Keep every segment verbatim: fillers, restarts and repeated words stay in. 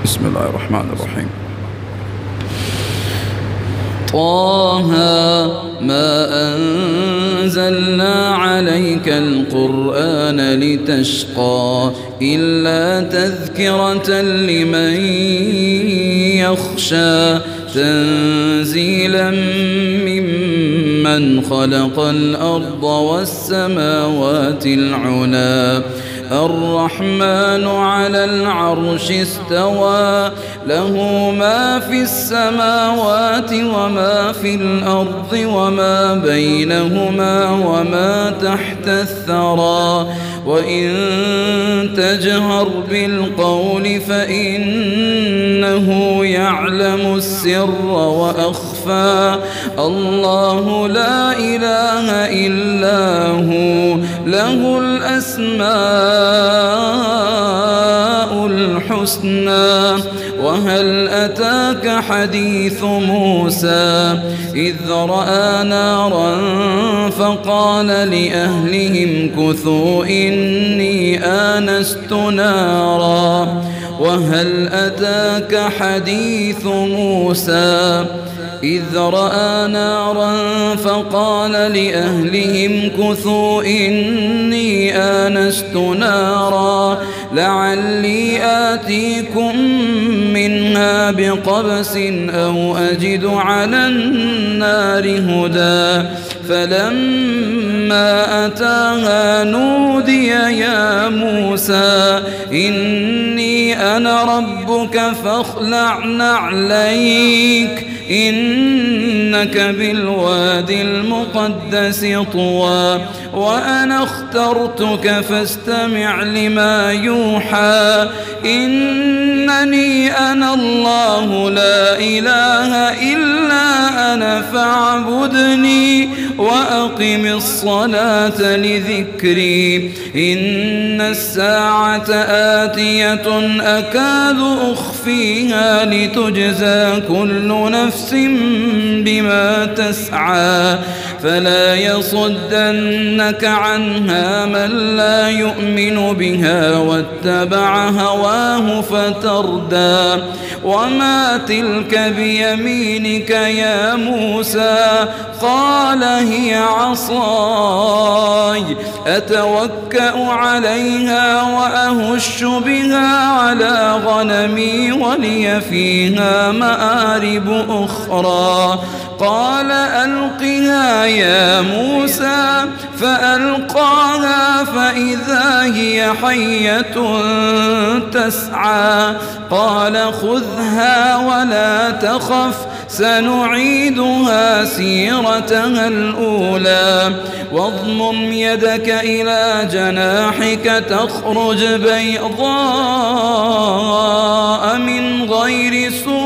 بسم الله الرحمن الرحيم. طه ما أنزلنا عليك القرآن لتشقى إلا تذكرة لمن يخشى تنزيلا ممن خلق الأرض والسماوات العلى الرحمن على العرش استوى له ما في السماوات وما في الأرض وما بينهما وما تحت الثرى وإن تجهر بالقول فإنه يعلم السر وأخفى الله لا إله إلا هو له الأسماء الحسنى وهل أتاك حديث موسى إذ رأى نارا فقال لأهلهم كثوا إني آنست نارا وهل أتاك حديث موسى إذ رأى نارا فقال لأهلهم كثوا إني آنست نارا لعلي آتيكم منها بقبس أو أجد على النار هدى فلما أتاها نودي يا موسى إني أنا ربك فاخلع نعليك إنك بالوادي المقدس طوى وأنا اخترتك فاستمع لما يوحى إنني أنا الله لا إله إلا أنا فاعبدني وأقم الصلاة لذكري إن الساعة آتية أكاد أخفيها لتجزى كل نفس بما تسعى فلا يصدنك عنها من لا يؤمن بها واتبع هواه فتردى وما تلك بيمينك يا موسى قال هي عصاي أتوكأ عليها وأهش بها على غنمي ولي فيها مآرب أخرى قال ألقها يا موسى فألقاها فإذا هي حية تسعى قال خذها ولا تخف سنعيدها سيرتها الأولى واضمم يدك إلى جناحك تخرج بيضاء من غير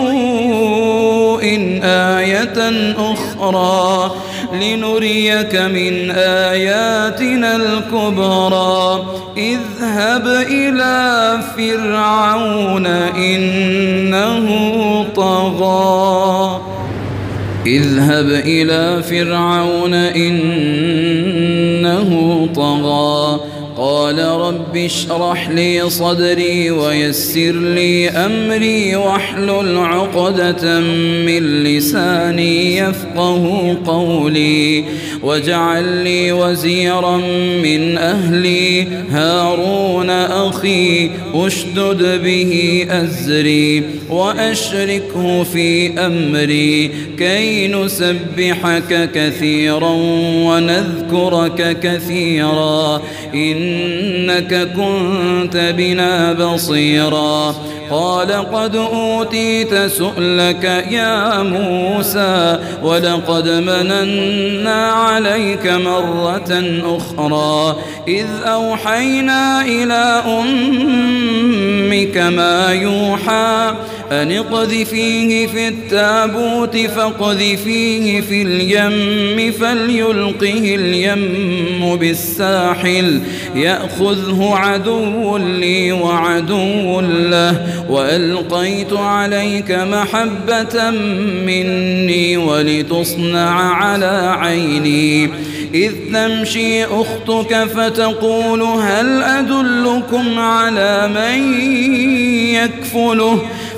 سوء آية أخرى لنريك من آياتنا الكبرى اذهب إلى فرعون إنه طغى اذهب إلى فرعون إنه طغى قال رب اشرح لي صدري ويسر لي أمري واحلل عقدة من لساني يفقه قولي واجعل لي وزيرا من أهلي هارون أخي أشدد به أزري وأشركه في أمري كي نسبحك كثيرا ونذكرك كثيرا إنك كنت بنا بصيرا قال قد أوتيت سؤلك يا موسى ولقد مننا عليك مرة أخرى إذ أوحينا إلى أمك ما يوحى أن اقذفيه في التابوت فاقذفيه في اليم فليلقه اليم بالساحل يأخذه عدو لي وعدو له وألقيت عليك محبة مني ولتصنع على عيني إذ تمشي أختك فتقول هل أدلكم على من يكفله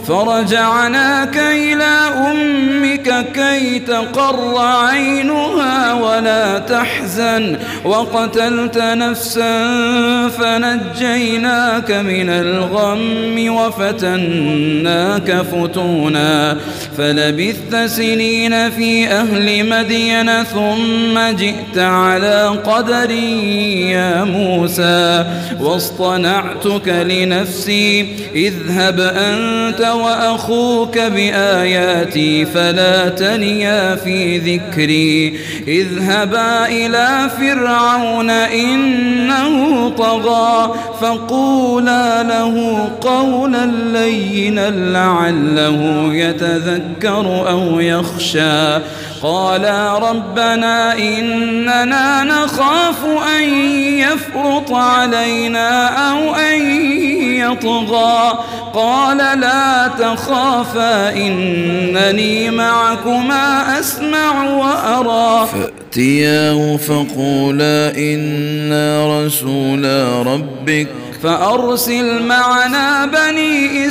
فرجعناك إلى أمك كي تقر عينها ولا تحزن وقتلت نفسا فنجيناك من الغم وفتناك فتونا فلبثت سنين في أهل مدين ثم جئت على قدري يا موسى واصطنعتك لنفسي اذهب أنت وأخوك بآياتي فلا تنيا في ذكري اذهبا إلى فرعون إنه طغى فقولا له قولا لينا لعله يتذكر أو يخشى قالا ربنا إننا نخاف أن يفرط علينا أو أن يطغى قال لا تخافا إنني معكما أسمع وأرى فأتياه فقولا إنا رسولا ربك فأرسل معنا بني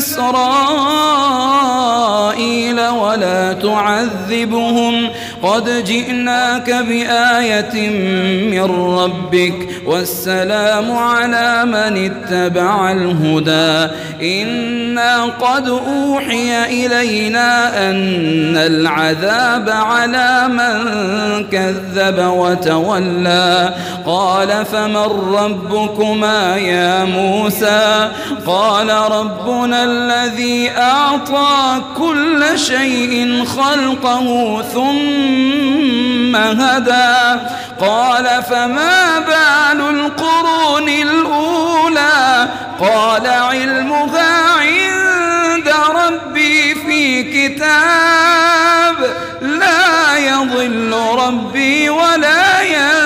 إسرائيل ولا تعذبهم قد جئناك بآية من ربك والسلام على من اتبع الهدى إنا قد أوحي إلينا أن العذاب على من كذب وتولى قال فمن ربكما يا موسى قال ربنا الذي أعطى كل شيء خلقه ثم هدى قال فما بال القرون الأولى قال علمها عند ربي في كتاب لا يضل ربي ولا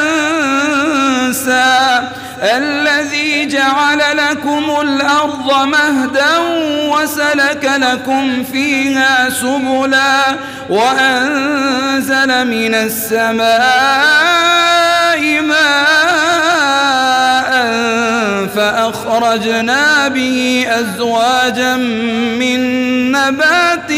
ينسى الذي جعل لكم الأرض مهدا وسلك لكم فيها سبلا وأنزل من السماء ماء فأخرجنا به أزواجا من نبات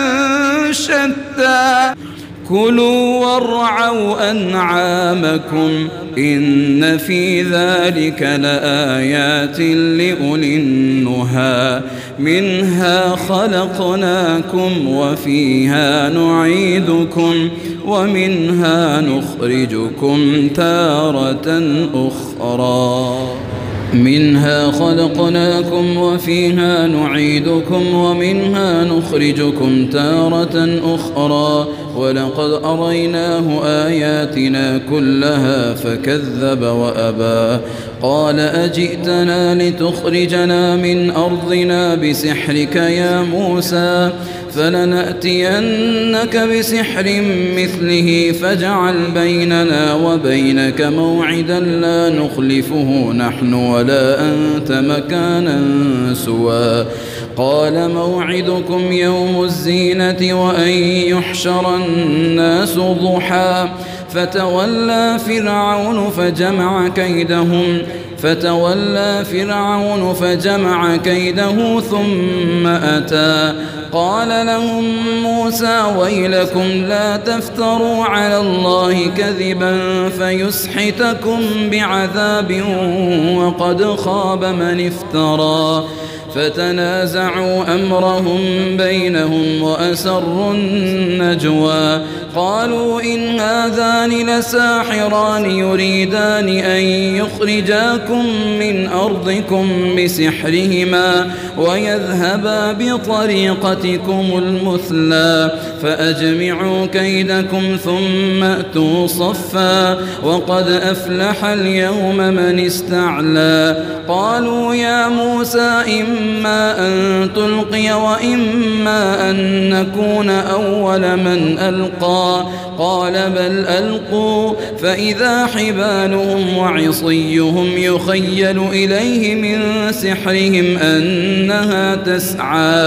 شتى كلوا وارعوا أنعامكم إن في ذلك لآيات لأولي النهى منها خلقناكم وفيها نعيدكم ومنها نخرجكم تارة أخرى منها خلقناكم وفيها نعيدكم ومنها نخرجكم تارة أخرى ولقد أريناه آياتنا كلها فكذب وأبى قال أجئتنا لتخرجنا من أرضنا بسحرك يا موسى فلنأتينك بسحر مثله فاجعل بيننا وبينك موعدا لا نخلفه نحن ولا أنت مكانا سوى قال موعدكم يوم الزينة وأن يحشر الناس ضحى فتولى فرعون فجمع كيدهم فتولى فرعون فجمع كيده ثم أتى قال لهم موسى ويلكم لا تفتروا على الله كذبا فيسحتكم بعذاب وقد خاب من افترى فتنازعوا أمرهم بينهم وأسروا النجوى قالوا إن هذان لساحران يريدان أن يخرجاكم من أرضكم بسحرهما ويذهبا بطريقتكم المثلى فأجمعوا كيدكم ثم أتوا صفا وقد أفلح اليوم من استعلى قالوا يا موسى إما أن تلقي وإما أن نكون أول من ألقى قال بل ألقوا فإذا حبالهم وعصيهم يخيل إليه من سحرهم أنها تسعى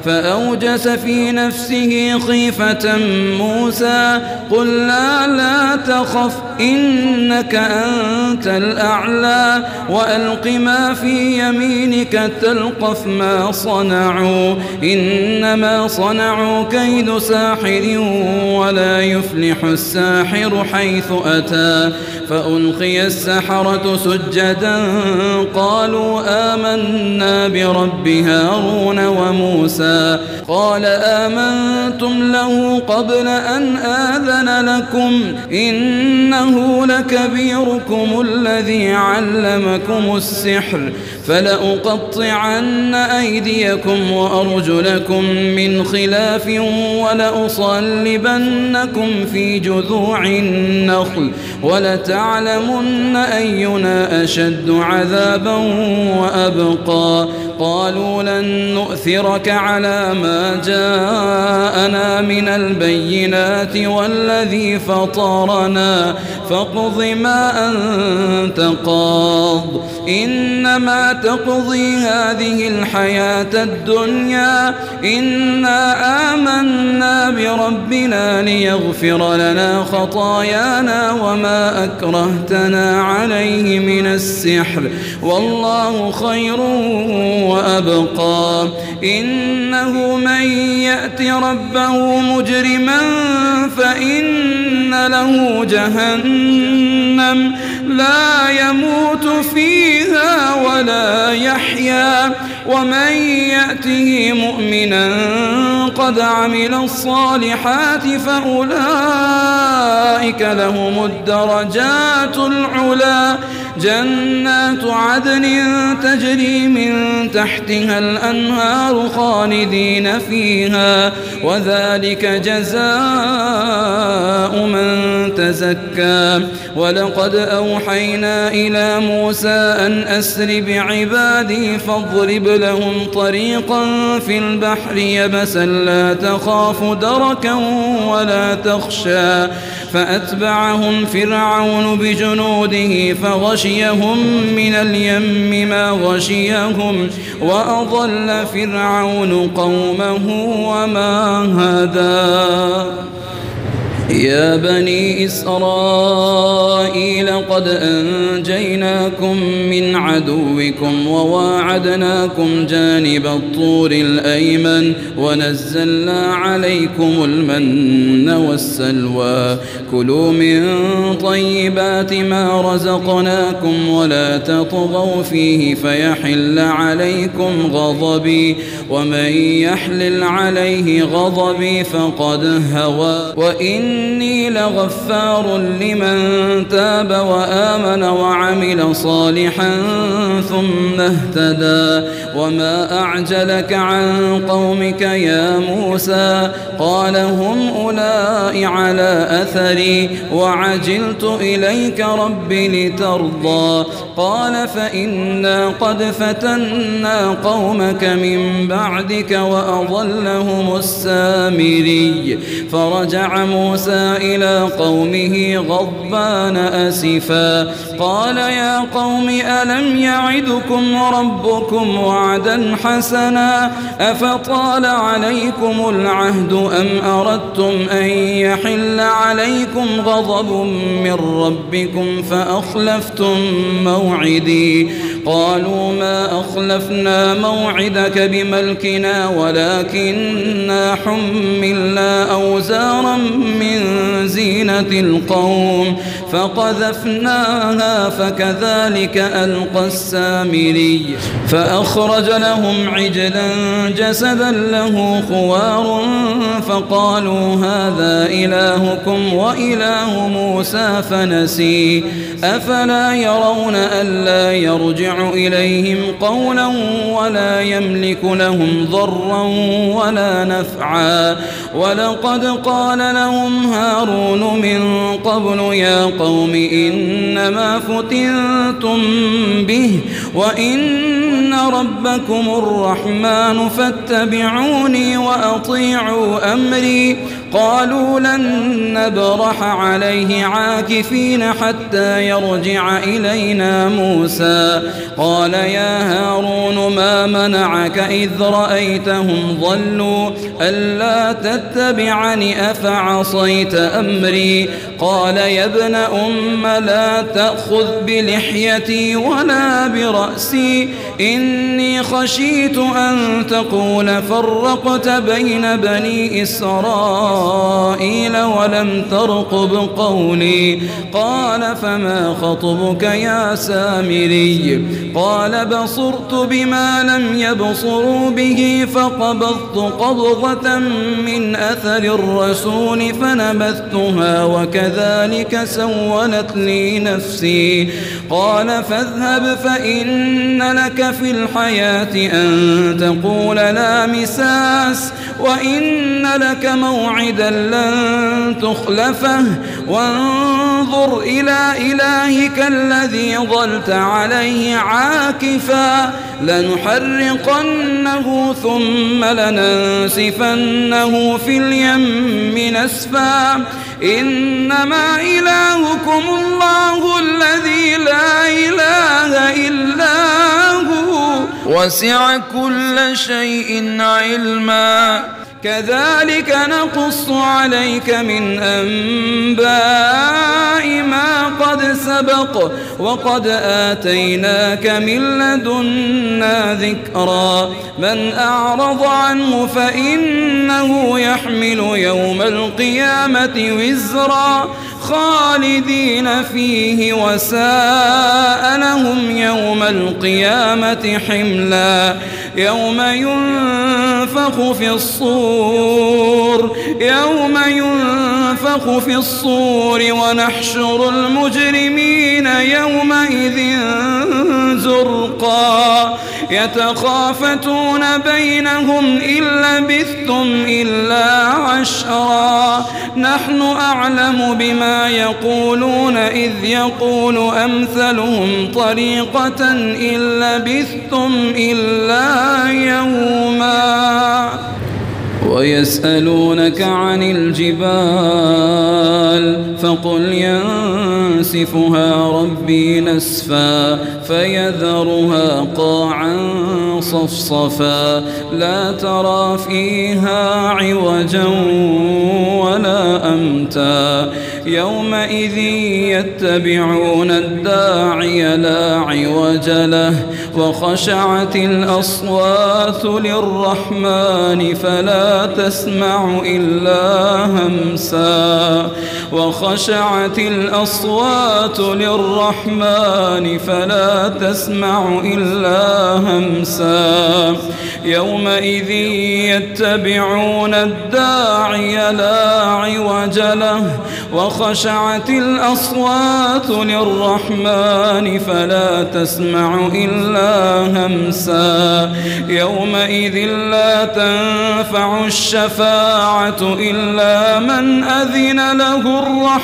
فأوجس في نفسه خيفة موسى قلنا لا تخف إنك أنت الأعلى وألق ما في يمينك تلقف ما صنعوا إنما صنعوا كيد ساحر ولا يفلح الساحر حيث أتى فألقي السحرة سجدا قالوا آمنا برب هارون وموسى قال آمنتم له قبل أن آذن لكم إنه لكبيركم الذي علمكم السحر فلأقطعن أيديكم وأرجلكم من خلاف ولأصلبنكم في جذوع النخل ولتعلمن أينا أشد عذابا وأبقى قالوا لن نؤثرك على ما جاءنا من البينات والذي فطرنا فاقض ما أنت قاض إنما تقضي هذه الحياة الدنيا إنا آمنا بربنا ليغفر لنا خطايانا وما أكرهتنا عليه من السحر والله خير وأبقى إنه من يأت ربه مجرما فإن له جهنم لا يموت فيها ولا يحيا ومن يأته مؤمنا قد عمل الصالحات فأولئك لهم الدرجات العلى جنات عدن تجري من تحتها الأنهار خالدين فيها وذلك جزاء من تزكى ولقد أوحينا إلى موسى أن أسر بعبادي فاضرب لهم طريقا في البحر يبسا لا تخاف دركا ولا تخشى فأتبعهم فرعون بجنوده فغشيهم من اليم ما غشيهم وأضل فرعون قومه وما هدى يا بني إسرائيل قد أنجيناكم من عدوكم وواعدناكم جانب الطور الأيمن ونزلنا عليكم المن والسلوى كلوا من طيبات ما رزقناكم ولا تطغوا فيه فيحل عليكم غضبي ومن يحلل عليه غضبي فقد هوى وإن إني لغفار لمن تاب وآمن وعمل صالحا ثم اهتدى وما أعجلك عن قومك يا موسى قال هم أولئك على أثري وعجلت إليك رب لترضى قال فإنا قد فتنا قومك من بعدك وأضلهم السامري فرجع موسى إلى قومه غضبان أسفا قال يا قوم ألم يعدكم ربكم وعدا حسنا أفطال عليكم العهد أم أردتم أن يحل عليكم غضب من ربكم فأخلفتم موعدي قالوا ما أخلفنا موعدك بملكنا ولكننا حملنا أوزارا من زينة القوم فقذفناها فكذلك ألقى السامري فأخرج لهم عجلا جسدا له خوار فقالوا هذا إلهكم وإله موسى فنسي أفلا يرون ألا يرجع إليهم قولا ولا يملك لهم ضرا ولا نفعا ولقد قال لهم هارون من قبل يا قوم إنما فتنتم به وإن ربكم الرحمن فاتبعوني وأطيعوا أمري قالوا لن نبرح عليه عاكفين حتى يرجع إلينا موسى قال يا هارون ما منعك إذ رأيتهم ضلوا ألا تتبعني أفعصيت أمري قال يا ابن أم لا تأخذ بلحيتي ولا برأسي إني خشيت أن تقول فرقت بين بني إسرائيل ولم ترقب قولي قال فما خطبك يا سامري قال بصرت بما لم يبصروا به فقبضت قبضة من أثر الرسول فنبذتها وكذلك سولت لي نفسي قال فاذهب فإن لك في الحياة أن تقول لا مساس وإن لك موعدا لن تخلفه وانظر إلى إلهك الذي ظلت عليه عاكفا لنحرقنه ثم لننسفنه في اليم نسفا إنما إلهكم الله الذي لا إله إلا هو وسع كل شيء علما كذلك نقص عليك من أنباء ما قد سبق وقد آتيناك من لدنا ذكرا من أعرض عنه فإنه يحمل يوم القيامة وزرا خالدين فيه وساء لهم يوم القيامة حملا يوم ينفخ في الصور يوم ينفخ في الصور ونحشر المجرمين يومئذ زرقا يتخافتون بينهم إن لبثتم إلا عشرا نحن أعلم بما يقولون إذ يقول أمثلهم طريقة إن لبثتم إلا يوما ويسألونك عن الجبال فقل ينسفها ربي نسفا فيذرها قاعا صفصفا لا ترى فيها عوجا ولا أمتا يومئذ يتبعون الداعي لا عوج له وخشعت الأصوات للرحمن فلا تسمع إلا همسا وخشعت الأصوات للرحمن فلا تسمع إلا همسا يومئذ يتبعون الداعي لا عوج له وخشعت الأصوات للرحمن فلا تسمع إلا همسا يومئذ لا تنفع الشفاعة إلا من أذن له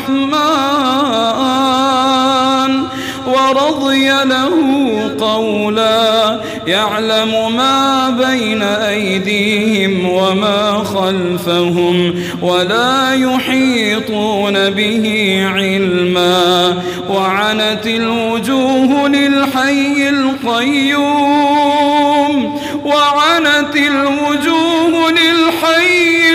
الرحمن ورضي له قولا يعلم ما بين أيديهم وما خلفهم ولا يحيطون به علما وعنت الوجوه للحي القيوم وعنت الوجوه للحي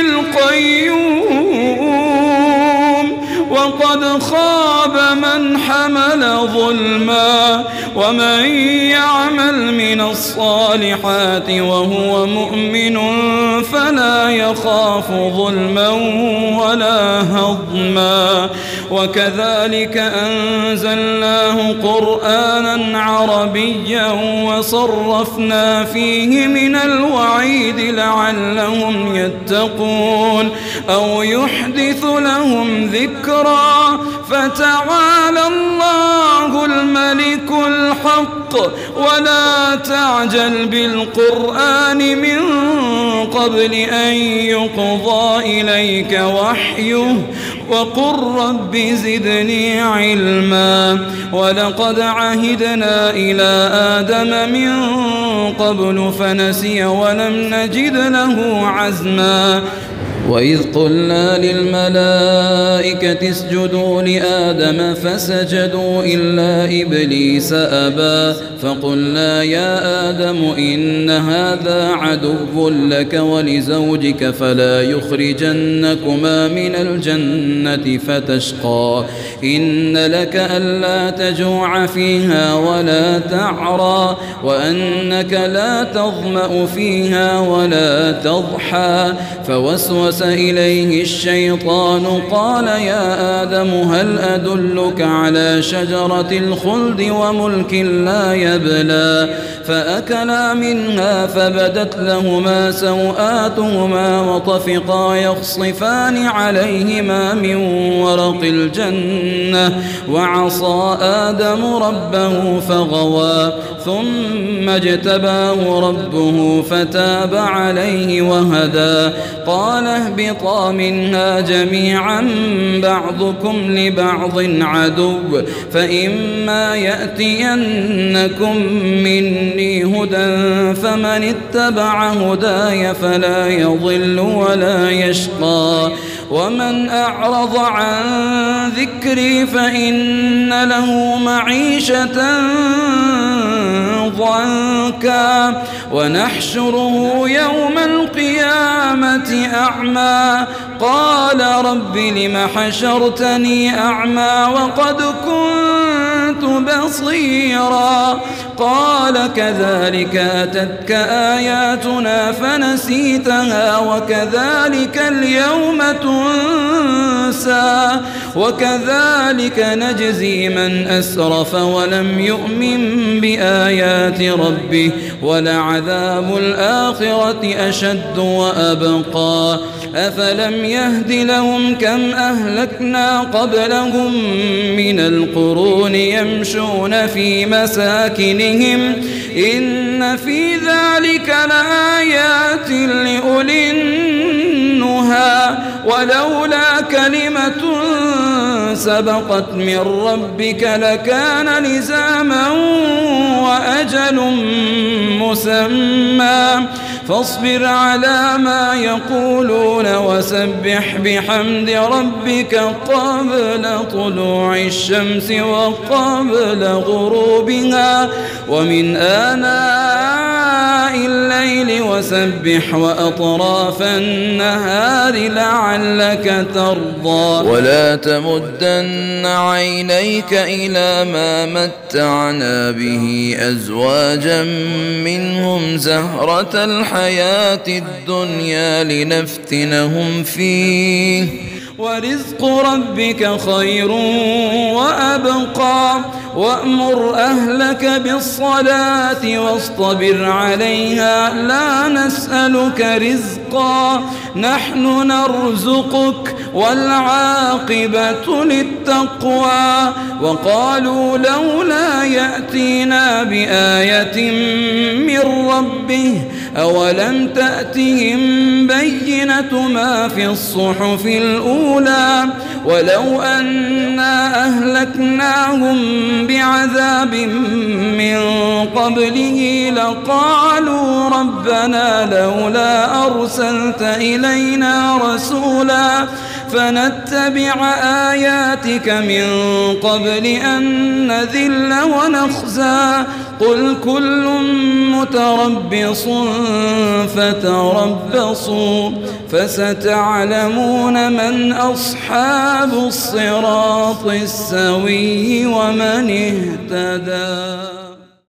القيوم وقد خاب من حمل ظلما ومن يعمل من الصالحات وهو مؤمن فلا يخاف ظلما ولا هضما وكذلك أنزلناه قرآنا عربيا وصرفنا فيه من الوعيد لعلهم يتقون أو يحدث لهم ذكرا فتعالى الله الملك الحق ولا تعجل بالقرآن من قبل أن يقضى إليك وحيه وقل رب زدني علما ولقد عهدنا إلى آدم من قبل فنسي ولم نجد له عزما وإذ قلنا للملائكة اسجدوا لآدم فسجدوا إلا إبليس أبى فقلنا يا آدم إن هذا عدو لك ولزوجك فلا يخرجنكما من الجنة فتشقى إن لك ألا تجوع فيها ولا تعرى وأنك لا تظمأ فيها ولا تضحى فوسوس إليه الشيطان قال يا آدم هل أدلك على شجرة الخلد وملك لا يبلى فأكلا منها فبدت لهما سوآتهما وطفقا يخصفان عليهما من ورق الجنة وعصى آدم ربه فغوى ثم اجتباه ربه فتاب عليه وهدى قال اهبطا منها جميعا بعضكم لبعض عدو فإما يأتينكم مني هدى فمن اتبع هداي فلا يضل ولا يشقى ومن أعرض عن ذكري فإن له معيشة ضنكا ونحشره يوم القيامة أعمى قال رب لم حشرتني أعمى وقد كنت بصيرا قال كذلك أتتك آياتنا فنسيتها وكذلك اليوم تنسى وكذلك نجزي من أسرف ولم يؤمن بآيات ربه ولعذاب الآخرة أشد وأبقى أفلم يهد لهم كم أهلكنا قبلهم من القرون يمشون في مساكنهم إن في ذلك لآيات لأولي النهى ولولا كلمة سبقت من ربك لكان لزاما وأجل مسمى فاصبر على ما يقولون وسبح بحمد ربك قبل طلوع الشمس وقبل غروبها ومن آناء الليل وسبح وأطراف النهار لعلك ترضى ولا تمدن عينيك إلى ما متعنا به أزواجا منهم زهرة الحياة الدنيا لنفتنهم فيه ورزق ربك خير وأبقى وأمر أهلك بالصلاة واصطبر عليها لا نسألك رزقا نحن نرزقك والعاقبة للتقوى وقالوا لولا يأتينا بآية من ربه أولم تأتهم بينة ما في الصحف الأولى ولو أنا أهلكناهم بعذاب من قبله لقالوا ربنا لولا أرسلت إلينا رسولا فنتبع آياتك من قبل أن نذل ونخزى قل كل متربص فتربصوا فستعلمون من أصحاب الصراط السوي ومن اهتدى.